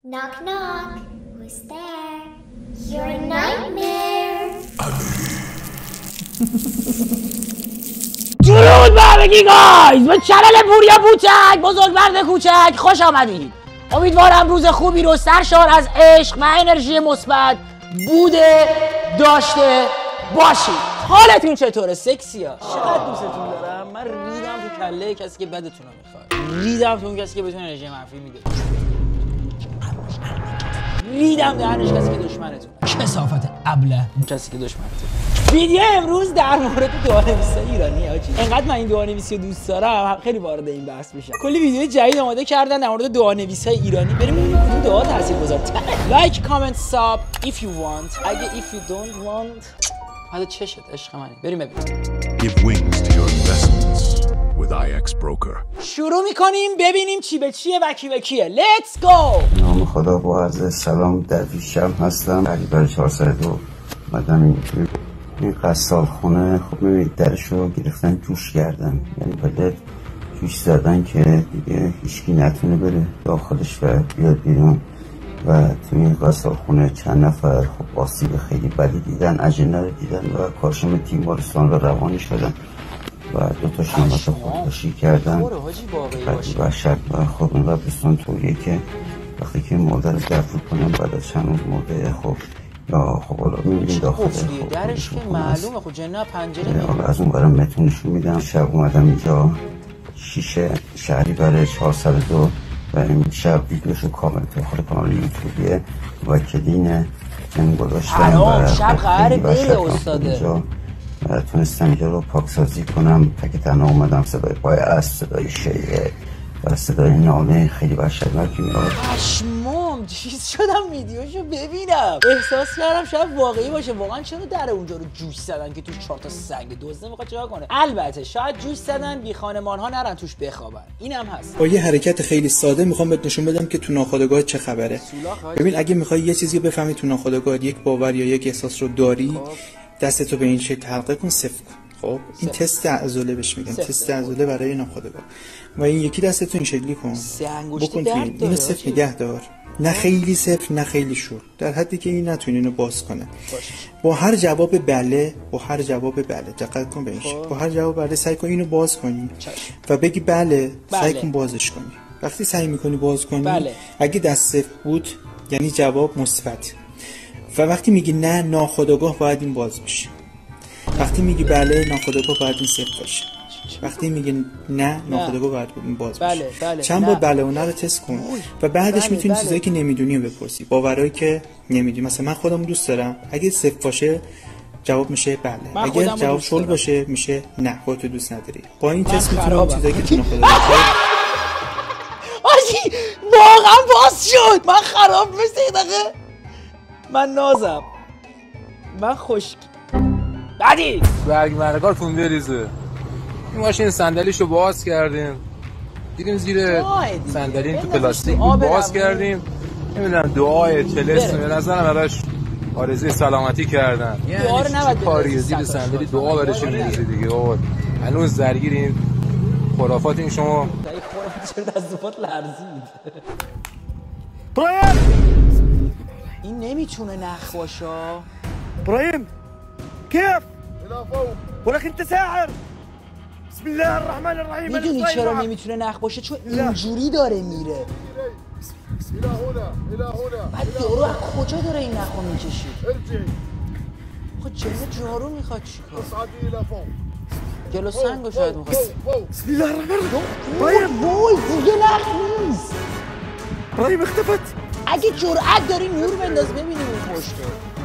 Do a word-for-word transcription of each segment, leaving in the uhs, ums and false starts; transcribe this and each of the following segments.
Knock knock. Who's there? You're a nightmare. درود بر همگی گایز به چنل پوریا پوچک بزرگمرد کوچک خوش آمدید. امیدوارم روز خوبی رو سرشار از عشق و انرژی مثبت بوده داشته باشید. حالتون چطوره؟ سکسیا؟ چقدر دوستتون دارم. من ریدم تو کله کسی که بدتون رو میخواد، ریدم تو اون کسی که بهتون انرژی منفی میده، ریدم دهنش کسی که دشمنتون، کثافت ابله اون کسی که دشمنتون. ویدیو امروز در مورد دعانویسی ایرانی آجی. انقدر من این دعانویسی رو دوست دارم خیلی وارد این بحث میشم. کلی ویدیو جدید آماده کردن در مورد دعانویسی ایرانی. بریم ببینیم کدوم دعا تاثیرگذارتره. لایک کامنت ساب if you want. اگه if you don't want حالا چشت عشق منی. بریم ببینیم. Give wings to your investments with آی ایکس Broker. شروع میکنیم ببینیم چی به چیه و کی به کیه. Let's go. نام خدا با عرض سلام. درویشم هستم. علی بر چهارصد و دو مدام این این قصال خونه. خب میبینید درشو گرفتن جوش کردن، یعنی بلد جوش زدن که دیگه هیچکی نتونه بره داخلش و بیاد بیرون. و توی این قصال خونه چند نفر خب آسیب خیلی بدی دیدن، اجنه رو دیدن و کارشم تیمارستان رو روانی شدن و دو تا شنبت خودکشی کردن. خیلی وحشت. و خب این قبرستان طوریه که وقتی که مادر رو دفن کنم بعد از چند روز مرده خب یا خب حالا میبینید داخل خب درش که معلومه خب جنه پنجره. حالا از اون برم متونشون میدم. شب اومدم اینجا شیشه شهری برای چهارصد و دو و این شب ویدیوشو کامل داخل کانال یوتیوبیه و کلینه این گذاشتم و شب قراره بره استاده و تونستم اینجا رو پاکسازی کنم. تک تنها اومدم صدای پای اسب، صدای شیعه و صدای ناله خیلی وحشتناکی میاد. پشمام چیز شدم ویدیوشو ببینم، احساس کردم شاید واقعی باشه. واقعا چرا در اونجا رو جوش زدن که توش چهار تا سگ دزد میخواد چیکار کنه؟ البته شاید جوش زدن بی خانمان ها نرن توش بخوابن، اینم هست. با یه حرکت خیلی ساده میخوام بهت نشون بدم که تو ناخودآگاه چه خبره. ببین اگه میخوای یه چیزی بفهمی تو ناخودآگاه، یک باور یا یک احساس رو داری، دستتو به این شکل حلقه کن، صفر کن. خب این تست عضله بهش میگن، تست عضله برای ناخودآگاه. و این یکی دستتو این شکلی کن، بکن تو این اینو صفر نگه دار، نه خیلی صفر نه خیلی شور، در حدی که این نتونه اینو باز کنه. با هر جواب بله، با هر جواب بله دقت کن به این شکل، با هر جواب بله سعی کن اینو باز کنی و بگی بله, بله. سعی کن بازش کنی. وقتی سعی میکنی باز کنی بله. اگه دست صفر بود یعنی جواب مثبت و وقتی میگی نه ناخودآگاه باید این باز بشه. وقتی میگی بله ناخودآگاه باید این صفر باشه. وقتی میگی نه ناخودآگاه باید این باز باشه. بله، بله، چند بار بله و نه رو تست کن و بعدش بله، میتونی بله. چیزایی که نمیدونی رو بپرسی، باورایی که نمیدونی. مثلا من خودم دوست دارم اگه صفر باشه جواب میشه بله، اگه جواب شل باشه میشه نه، خودت دوست نداری. با این تست میتونی چیزایی که تو ناخودآگاه آجی واقعا باز شد. من خراب مثل دقیقه من نازم من خوش بعدی برگ مرگار کنده ریزه. این ماشین صندلیشو باز کردیم، دیدیم زیر صندلی تو پلاستیک باز کردیم. نمیدونم دعای طلسم به نظرم براش آرزوی سلامتی کردن. یعنی کاری زیر صندلی دعا برش میریزه دیگه. بابا هنوز درگیریم خرافات. این شما چرا دستات لرزید؟ ابراهيم این نمیتونه نخ باشه. ابراهيم كيف؟ الى فوق ولكن انت ساحر. بسم الله الرحمن الرحیم. میدونی چرا نمیتونه نخ باشه؟ چون اینجوری داره میره. الى هنا الى هنا. بعد یارو از کجا داره این نخو میکشید؟ ارجعی. خب جنه جارو میخواد چیکار؟ اصعدی الى فوق. جلو سنگو شاید میخواد. بسم الله الرحمن الرحیم. وای وای دیگه نخ نیست. ابراهیم اختفت. اگه جرأت داری نور بنداز ببینیم اون پشته.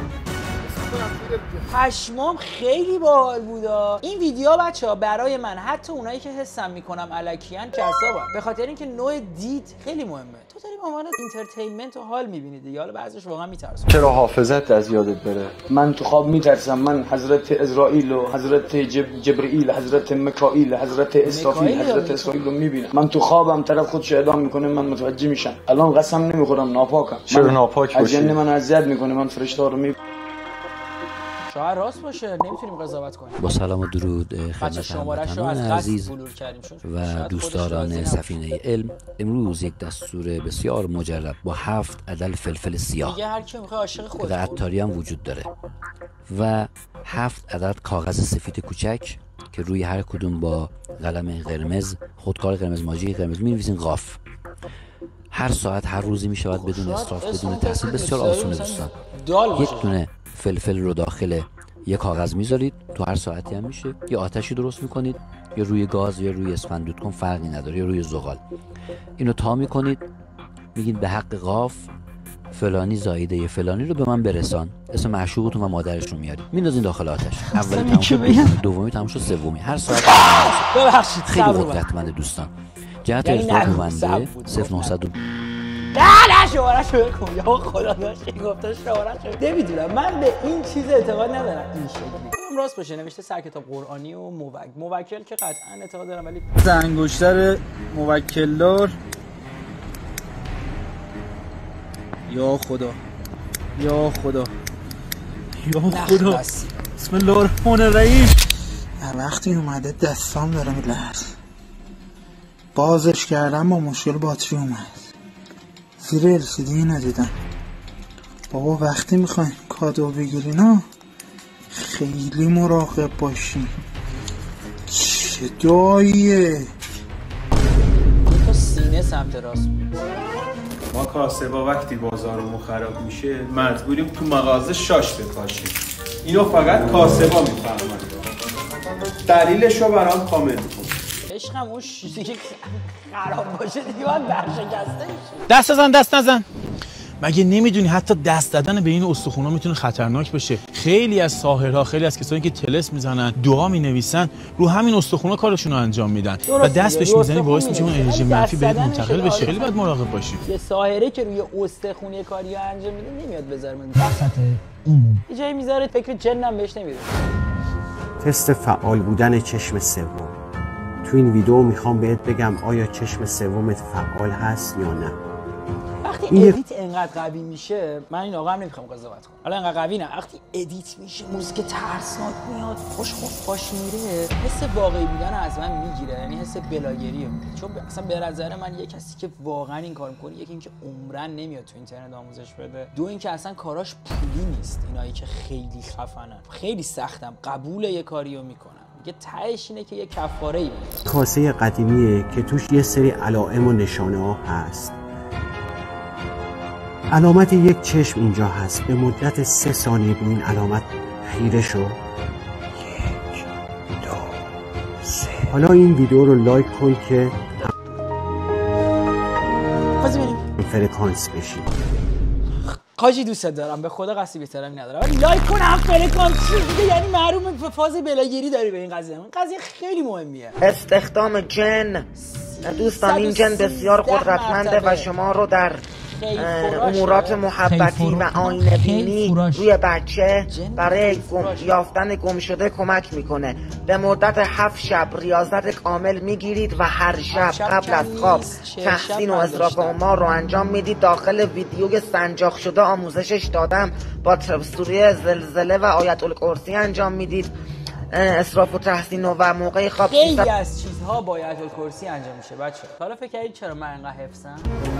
پشمام خیلی باحال بودا این ویدیو بچه‌ها. برای من حتی اونایی که حسم میکنم الکیان جذابه، به خاطر اینکه نوع دید خیلی مهمه. تو داری به عنوان اینترتینمنت و حال میبینی دیگه. حالا بعضیش واقعا میترسه. چرا حافظت از یادت بره؟ من تو خواب میترسم. من حضرت اسرائیل و حضرت جب... جبرئیل، حضرت میکائیل، حضرت اسرافیل، حضرت اسرائیل رو میبینم. من تو خوابم طرف خودش اعدام میکنه، من متوجه میشم. الان قسم نمیخورم ناپاکم. چرا ناپاک باشی؟ جن من اذیت میکنه، من فرشته رو می شاید راست باشه، نمیتونیم قضاوت کنیم. با سلام و درود خدمت هموطنان عزیز و دوستداران سفینه علم. امروز یک دستور بسیار مجرب با هفت عدد فلفل سیاه که عطاری هم وجود داره و هفت عدد کاغذ سفید کوچک که روی هر کدوم با قلم قرمز، خودکار قرمز ماژیک قرمز می‌نویسین قاف. هر ساعت هر روزی میشود بدون اسراف بدون تحصیل. بسیار آسونه دوستان. یک دونه فلفل رو داخل یک کاغذ میذارید، تو هر ساعتی هم میشه. یه آتشی درست میکنید، یا روی گاز یا روی اسفندود کن فرقی نداره، یا روی زغال. اینو تا میکنید، میگید به حق قاف فلانی زایده فلانی رو به من برسان، اسم معشوقتون و مادرش رو میارید، میندازین داخل آتش. اولی تموم شد، دومی تموم شد، سومی. هر ساعت ببخشید خیلی قدرتمند دوستان. جهت ارتباط بنده صفر نهصد. نه نه شماره شو بکن یا خدا داشت این گفته شماره شو. نمیدونم، من به این چیز اعتقاد ندارم این شکلی. راست باشه نوشته سر کتاب قرآنی و موکل موکل که قطعا اعتقاد دارم، ولی انگشتر موکلدار. یا خدا یا خدا یا خدا بسم الله الرحمن الرحیم. وقتی اومده دستام داره میلرزه، بازش کردم با مشکل باتری اومد، زیر ال سی دی ندیدم. بابا وقتی میخواین کادو بگیرین ها خیلی مراقب باشین. چه داییه تو سینه سمت راست بود. ما کاسبا وقتی بازارمون خراب میشه مجبوریم تو مغازه شاش بپاشیم. اینو فقط کاسبا میفهمن. دلیلش رو برام کامل کن. عشقم اون چیزی که خراب باشه دیگه باید برشکسته میشه. دست نزن دست نزن. مگه نمیدونی حتی دست دادن به این استخونا میتونه خطرناک بشه؟ خیلی از ساحرها، خیلی از کسانی که طلسم میزنن، دعا مینویسن، رو همین استخونا کارشون رو انجام میدن و دست بهش میزنی باعث میشه اون انرژی منفی بهت منتقل بشه. خیلی باید مراقب باشی. یه ساحره که روی استخونه کاری انجام میده نمیاد بذاره من وسط عموم یه جایی میذاره، فکر جنم بهش نمیره. تست فعال بودن چشم سوم. تو این ویدیو میخوام بهت بگم آیا چشم سومت فعال هست یا نه. وقتی ادیت انقدر قوی میشه، من این آقا هم نمیخوام قضاوت کنم، حالا انقدر قوی نه، وقتی ادیت میشه موزیک ترسناک میاد، خوش خوش پاش میره، حس واقعی بودن از من میگیره، یعنی حس بلاگری رو میگیره. چون اصلا به نظر من یه کسی که واقعا این کار میکنه، یکی اینکه عمرن نمیاد تو اینترنت آموزش بده، دو اینکه اصلا کاراش پولی نیست. اینایی که خیلی خفنن، خیلی سختم قبول یه کاریو میکنن، یه تهش اینه که یه کفاره ای میده. کاسه قدیمیه که توش یه سری علائم و نشانه ها هست. علامت یک چشم اینجا هست. به مدت سه ثانیه به این علامت خیره شو. یک دو سه. حالا این ویدیو رو لایک کن که فرکانس بشی. کاجی دوست دارم، به خدا قصدی بهترمی ندارم، ولی لایک کن هم فرکانس شو دیگه. یعنی معلومه به فاز بلاگری داری به این قضیه. این قضیه خیلی مهمیه. استخدام جن. دوستان این جن بسیار قدرتمنده و شما رو در امورات محبتی و آینه بینی روی بچه برای گم یافتن گم شده کمک میکنه. به مدت هفت شب ریاضت کامل میگیرید و هر شب قبل از خواب تحسین و اصراف ما رو انجام میدید. داخل ویدیوی سنجاق شده آموزشش دادم، با سوره زلزله و آیت الکرسی انجام میدید. اسراف و تحسین و موقع خواب خیلی از چیزها با آیت الکرسی انجام میشه بچه. حالا فکر کردید چرا من انقدر حفظم؟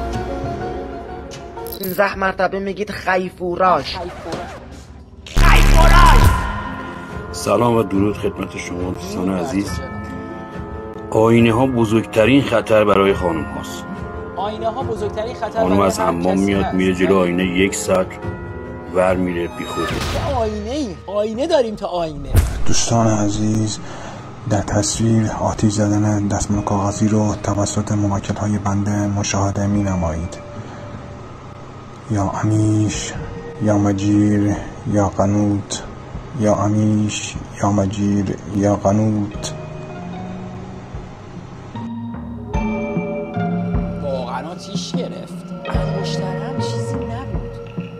پانزده مرتبه میگید خیفوراش. خیفوراش. سلام و درود خدمت شما دوستان عزیز. آینه ها بزرگترین خطر برای خانم هاست. آینه ها بزرگترین خطر خانم از حمام میاد میره جلو آینه یک ساعت ور میره بی خود. آینه ای آینه داریم تا آینه. دوستان عزیز، در تصویر آتش زدن دستمال کاغذی رو توسط موکل های بنده مشاهده می نمایید. یا امیش یا مجیر یا قنوت، یا امیش یا مجیر یا قنوت. واقعا آتیش گرفت. انگشترم چیزی نبود.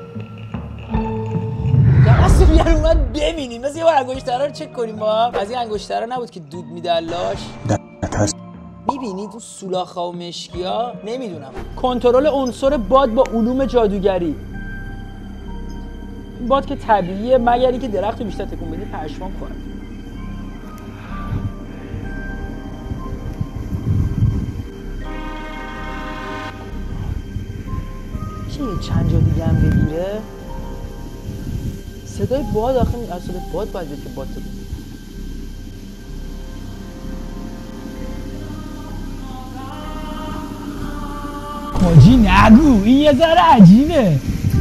یا اصلا بیان اومد ببینیم، مثل یه بار انگشترها رو چک کنیم با هم. از این انگشترها نبود که دود میدلاش. میبینید اون سولاخ‌ها و مشکی‌ها؟ نمیدونم. کنترل عنصر باد با علوم جادوگری. این باد که طبیعیه مگر اینکه درخت رو بیشتر تکون بدی پشمام خورد. میشه یه چند جا دیگه هم بگیره؟ صدای باد آخه اصلا باد باید بید که باد تو بید. حاجی نگو این یه ذره عجیبه.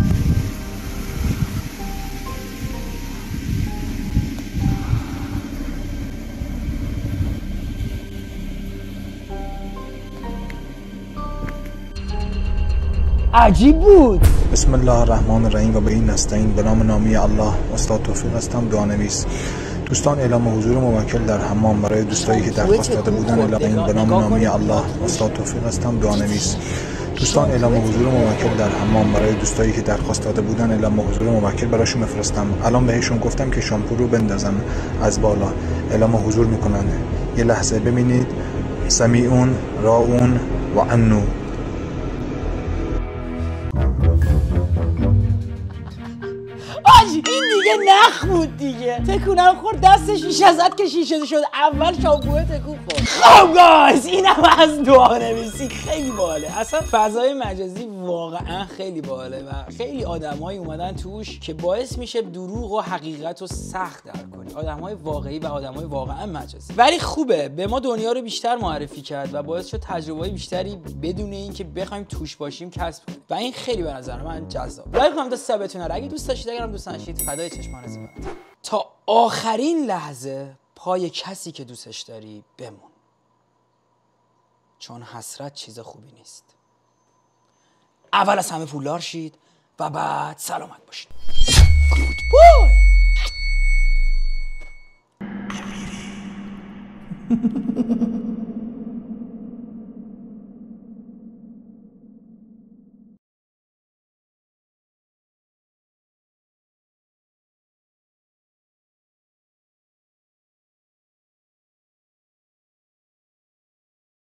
عجیب بود. بسم الله الرحمن الرحیم و به این نستعین. به نام نامی الله. استاد توفیق هستم، دعانویس. دوستان اعلام حضور موکل در حمام برای دوستایی که درخواست داده بودن. اعلام به نام نامی الله. استاد توفیق هستم، دعانویس. دوستان اعلام حضور موکل در حمام برای دوستایی که درخواست داده بودن. اعلام حضور موکل براشون بفرستم. الان بهشون گفتم که شامپو رو بندازن از بالا. اعلام حضور میکنن. یه لحظه ببینید. سمیعون راون و عنو. این دیگه نخ بود دیگه. تکونم خورد دست شیشه زد که شیشه شد. اول شامپوه تکون خورد. خب گایز اینم از دعانویسی. خیلی باحاله. اصلا فضای مجازی واقعا خیلی باحاله و خیلی آدمایی اومدن توش که باعث میشه دروغ و حقیقت رو سخت درک کنی. آدمای واقعی و آدمای واقعا مجازی. ولی خوبه به ما دنیا رو بیشتر معرفی کرد و باعث شد تجربه بیشتری بدون اینکه بخوایم توش باشیم کسب کنیم. و این خیلی به نظر من جذاب. لایک کنم تا ثابتونه رو. اگه دوست داشتید اگرم دوست نداشتید فدای چشمان زیبا. تا آخرین لحظه پای کسی که دوستش داری بمون، چون حسرت چیز خوبی نیست. اول از همه پولدار شید و بعد سلامت باشید. گود بای.